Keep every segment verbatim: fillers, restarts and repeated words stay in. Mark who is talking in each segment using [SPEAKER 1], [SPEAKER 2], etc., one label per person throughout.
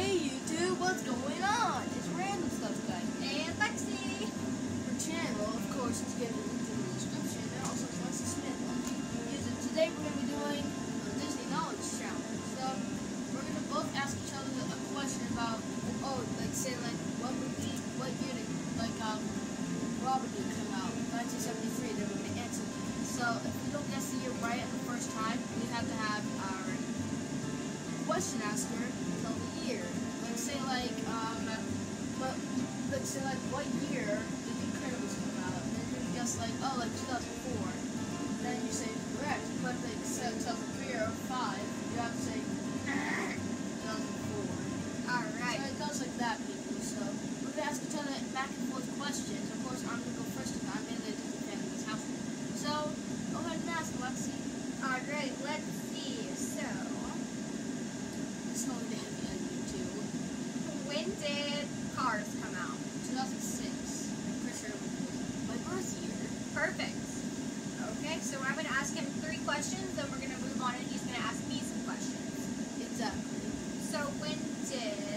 [SPEAKER 1] Hey YouTube, what's going on? It's random stuff, guys.
[SPEAKER 2] And Lexi.
[SPEAKER 1] Her channel, of course, is given into the description, and also Lexi Smith. And today we're going to be doing a Disney Knowledge Challenge. So we're going to both ask each other a question about, oh, like say like what movie, what year did like um Robert did come out? nineteen seventy-three. Then we're going to answer. So if we don't guess the year right at the first time, we have to have our question asker tell the year. Like say like um but let's say like what year did The Incredibles come out? And then you guess like oh like two thousand four. Then you say correct. But like say two thousand three or five, you have to say two thousand four.
[SPEAKER 2] Alright.
[SPEAKER 1] So it goes like that, people. So we're gonna ask each other back and forth questions. Of course I'm gonna go first because I'm in the Disney fan in this house. So go ahead and ask, Lexi.
[SPEAKER 2] Alright, let's see. So
[SPEAKER 1] It's going to have the ending too.
[SPEAKER 2] when did Cars come out?
[SPEAKER 1] two thousand six. I'm pretty sure it was my birth year.
[SPEAKER 2] Perfect. Okay, so I'm going to ask him three questions, then we're going to move on and he's going to ask me some questions.
[SPEAKER 1] Exactly.
[SPEAKER 2] So when did...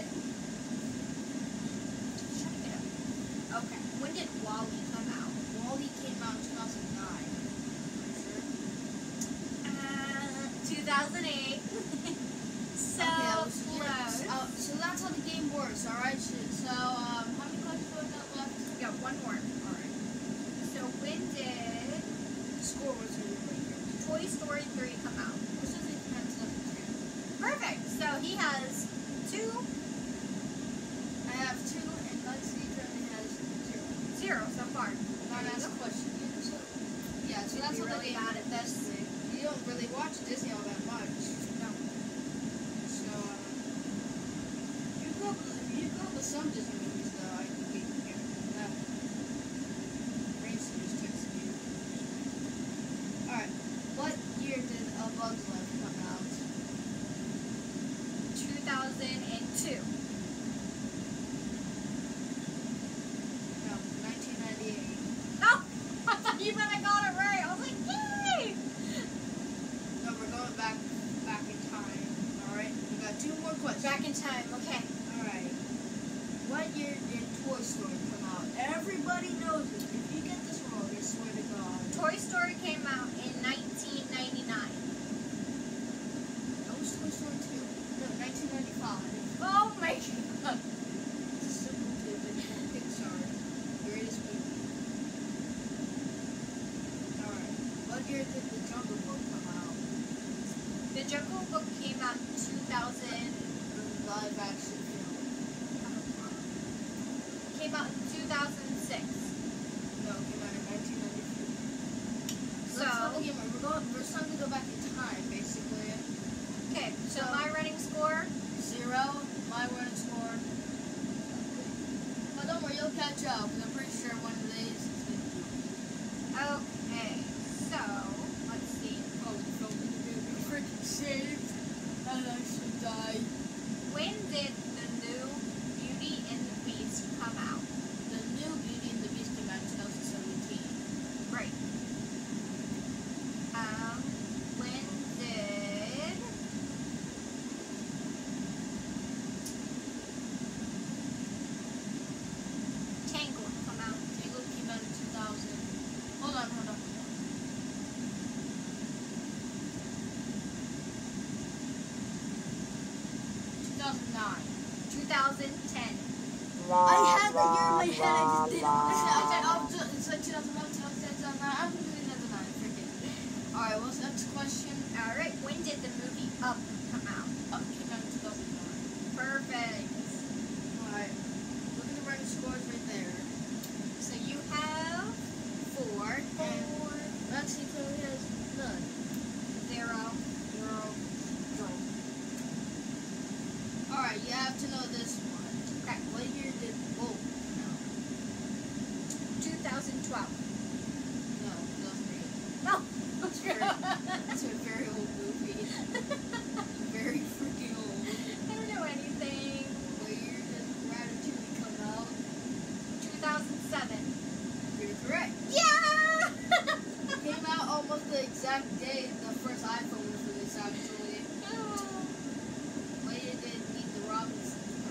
[SPEAKER 2] Shut it up. Okay, when did WALL-E come out?
[SPEAKER 1] WALL-E came out in two thousand nine. Pretty sure.
[SPEAKER 2] Uh, two thousand eight. So
[SPEAKER 1] Okay, I was-
[SPEAKER 2] close.
[SPEAKER 1] Uh, so that's how the game works, alright? So, so, um, how many questions do I got left?
[SPEAKER 2] We got one more.
[SPEAKER 1] Alright.
[SPEAKER 2] So when did
[SPEAKER 1] The score was really right here.
[SPEAKER 2] Toy Story three come out?
[SPEAKER 1] Which doesn't even have two thousand three.
[SPEAKER 2] Perfect. So he has two,
[SPEAKER 1] I have two, and Lexi currently has zero.
[SPEAKER 2] zero so far.
[SPEAKER 1] Not
[SPEAKER 2] There you
[SPEAKER 1] asked a
[SPEAKER 2] go.
[SPEAKER 1] question yet, so. Yeah, so that's
[SPEAKER 2] You're
[SPEAKER 1] what
[SPEAKER 2] really
[SPEAKER 1] the game
[SPEAKER 2] bad at this.
[SPEAKER 1] You don't really watch Disney all that much.
[SPEAKER 2] No.
[SPEAKER 1] So, um, you grew up, you grew up with some Disney movies, though. I can get you that. Rain's just texted you. Alright, what year did A Bug's Life come out?
[SPEAKER 2] two thousand two.
[SPEAKER 1] No, nineteen ninety-eight.
[SPEAKER 2] Oh! I thought you meant I got it right. I was like, yay!
[SPEAKER 1] No, we're going back, back in time. Alright, we got two more questions.
[SPEAKER 2] Back in time. Okay.
[SPEAKER 1] Alright. What year did Toy Story come out? Everybody knows it. If you get this wrong, I swear to God.
[SPEAKER 2] Toy Story came out in nineteen ninety-nine.
[SPEAKER 1] That was Toy Story two. No, nineteen ninety-five.
[SPEAKER 2] Oh my god.
[SPEAKER 1] It's a simple tidbit from Pixar. Greatest movie. Alright. What year did The Jungle Book come out?
[SPEAKER 2] The Jungle Book came out in two thousand.
[SPEAKER 1] Live action film.
[SPEAKER 2] Came out in two thousand six.
[SPEAKER 1] No, it came out in nineteen ninety-three.
[SPEAKER 2] So-
[SPEAKER 1] Let's not again, we're going we're starting to go back in time, basically.
[SPEAKER 2] Okay, so
[SPEAKER 1] So-
[SPEAKER 2] my running score.
[SPEAKER 1] Zero, my winning score. But don't worry, you'll catch up, because I'm pretty sure one of these is going to be.
[SPEAKER 2] Okay, so let's see.
[SPEAKER 1] Oh, don't get me freaking saved. And I should die.
[SPEAKER 2] When did the new Beauty and the Beast come out?
[SPEAKER 1] The new Beauty and the Beast came out in twenty seventeen.
[SPEAKER 2] Right. Um, when did Tangled come out?
[SPEAKER 1] Tangled came out in two thousand. Hold on, hold on, hold on. two thousand nine.
[SPEAKER 2] two thousand ten.
[SPEAKER 1] I had the year in my head, I just didn't. I said, I said, oh, ju- it's like two thousand one, two thousand nine. I'm doing two thousand nine, freaking. Alright, what's the next question?
[SPEAKER 2] Alright, when did the movie Up come out?
[SPEAKER 1] Up came out in two thousand nine.
[SPEAKER 2] Perfect.
[SPEAKER 1] Alright, look at the running scores right there.
[SPEAKER 2] So you have
[SPEAKER 1] Four, and
[SPEAKER 2] four,
[SPEAKER 1] Lexi clearly has none.
[SPEAKER 2] zero.
[SPEAKER 1] Zero. Zero. Alright, you have to know this one.
[SPEAKER 2] Okay,
[SPEAKER 1] What year did Wolf come out?
[SPEAKER 2] two thousand twelve.
[SPEAKER 1] No, two thousand eight.
[SPEAKER 2] No.
[SPEAKER 1] That's very, that's a very old movie. Very freaking old.
[SPEAKER 2] I don't know anything.
[SPEAKER 1] What year did Ratatouille come out?
[SPEAKER 2] two thousand seven.
[SPEAKER 1] You're correct.
[SPEAKER 2] Yeah!
[SPEAKER 1] Came out almost the exact day the first iPhone was released, actually.
[SPEAKER 2] Oh.
[SPEAKER 1] What year did Meet the Robinsons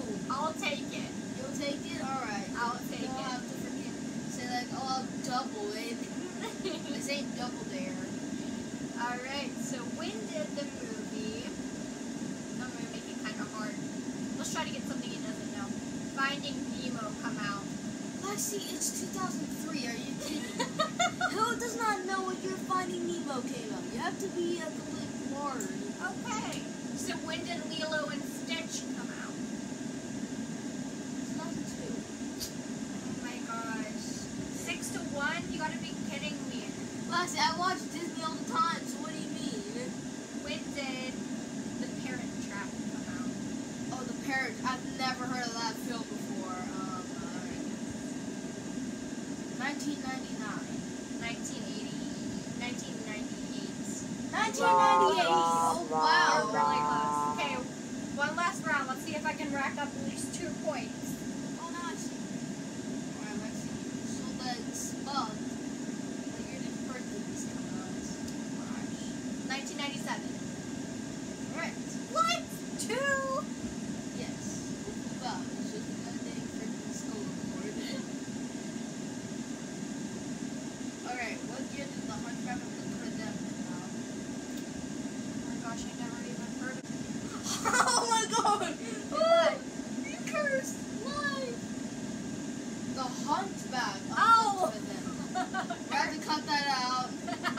[SPEAKER 2] I'll take it.
[SPEAKER 1] You'll take it? Alright.
[SPEAKER 2] I'll take
[SPEAKER 1] You'll
[SPEAKER 2] it.
[SPEAKER 1] have to forget. Say like, oh, I'll double it. This ain't double dare.
[SPEAKER 2] Alright, so when did the movie, I'm going to make it kind of hard. Let's try to get something he doesn't know. Finding Nemo come out.
[SPEAKER 1] Lexi, it's two thousand three. Are you kidding? Who does not know what year Finding Nemo came out? You have to be a complete nerd.
[SPEAKER 2] Okay, so when did Lilo and Stitch come out?
[SPEAKER 1] two thousand two.
[SPEAKER 2] Oh my gosh. Six to one? You gotta be kidding me.
[SPEAKER 1] Lexi, I watch Disney all the time, so what do you mean?
[SPEAKER 2] When did The Parent Trap come out?
[SPEAKER 1] Oh, The Parent. I've never heard of that film before. Um, alright. nineteen ninety-nine.
[SPEAKER 2] nineteen eighty, nineteen ninety-eight.
[SPEAKER 1] nineteen ninety-eight. Oh,
[SPEAKER 2] We're
[SPEAKER 1] wow.
[SPEAKER 2] really close. Okay, one last round. Let's see if I can rack up at least two points.
[SPEAKER 1] Oh, nice. Alright, Lexi. So that's bug. What year did Hercules come out? Gosh.
[SPEAKER 2] nineteen ninety-seven.
[SPEAKER 1] Alright.
[SPEAKER 2] What? Two?
[SPEAKER 1] Yes. Bug. It's just another day for the school board. Alright, what year did the Hunchback of Notre Dame come out?
[SPEAKER 2] Oh my gosh, I never even heard of it.
[SPEAKER 1] Oh my god!
[SPEAKER 2] What?
[SPEAKER 1] You cursed! Live! The Hunchback of
[SPEAKER 2] Oh!
[SPEAKER 1] Notre Dame. I had to cut that out.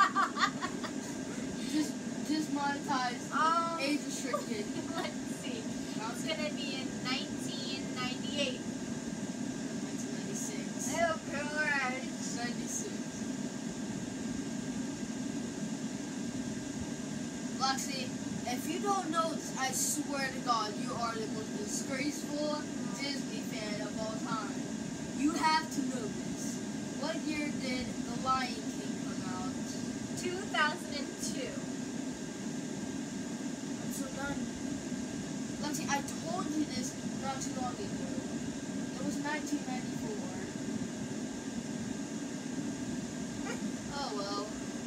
[SPEAKER 1] Just dismonetized.
[SPEAKER 2] Um,
[SPEAKER 1] Age restricted.
[SPEAKER 2] Let's see. It's gonna be in nineteen ninety-eight.
[SPEAKER 1] nineteen ninety-six.
[SPEAKER 2] Oh gosh.
[SPEAKER 1] ninety-six. Lexi, if you don't know this, I swear to God, you are the most disgraceful Disney fan of all time. You have to know this. What year did The Lion King come out?
[SPEAKER 2] two thousand two.
[SPEAKER 1] I'm so done. Lexi, I told you this not too long ago. It was nineteen ninety-four. Oh well.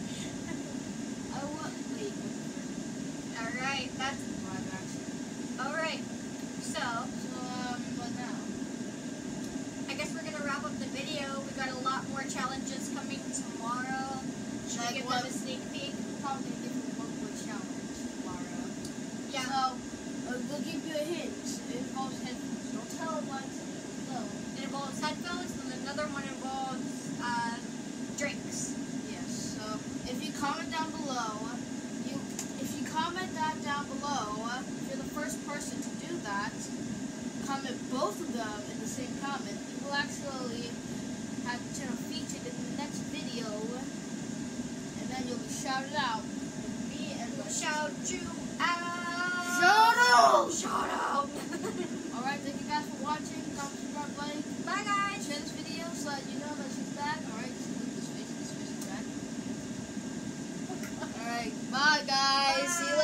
[SPEAKER 1] I want. Wait.
[SPEAKER 2] Alright, that's
[SPEAKER 1] Live action.
[SPEAKER 2] alright. So,
[SPEAKER 1] So, um, what now?
[SPEAKER 2] I guess we're gonna wrap up the video. We got a lot more challenges coming tomorrow. Should
[SPEAKER 1] Like
[SPEAKER 2] we give
[SPEAKER 1] what?
[SPEAKER 2] them a sneak peek?
[SPEAKER 1] Probably different one more challenge tomorrow.
[SPEAKER 2] Yeah.
[SPEAKER 1] So, uh, we'll give you a hint. It involves headphones. Don't tell them what no.
[SPEAKER 2] It involves headphones, and another one involves uh, drinks.
[SPEAKER 1] Yes. So, if you comment down below, you if you comment that down below, if you're the first person to do that, comment both of them in the same comment. You will actually have the channel featured in the next video, and then you'll be shouted out. And me and my
[SPEAKER 2] Shout you out!
[SPEAKER 1] Shout out!
[SPEAKER 2] Shout out!
[SPEAKER 1] Alright, thank you guys for watching. Comment, subscribe, like,
[SPEAKER 2] Bye guys!
[SPEAKER 1] share this video so that you know that she's back. Alright, just look this face, this face is back. Alright, bye guys. See you later.